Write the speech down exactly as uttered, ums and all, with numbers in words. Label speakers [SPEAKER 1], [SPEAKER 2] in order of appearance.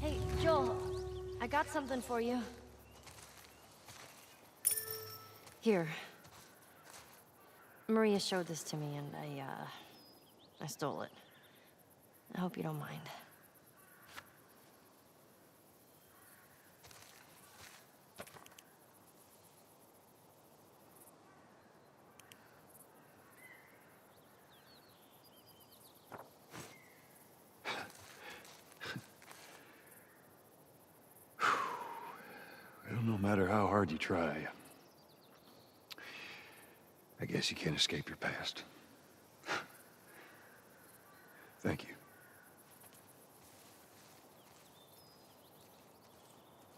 [SPEAKER 1] Hey, Joel, I got something for you. Here. Maria showed this to me, and I, uh... I stole it. I hope you don't mind.
[SPEAKER 2] Well, no matter how hard you try, I guess you can't escape your past. Thank you.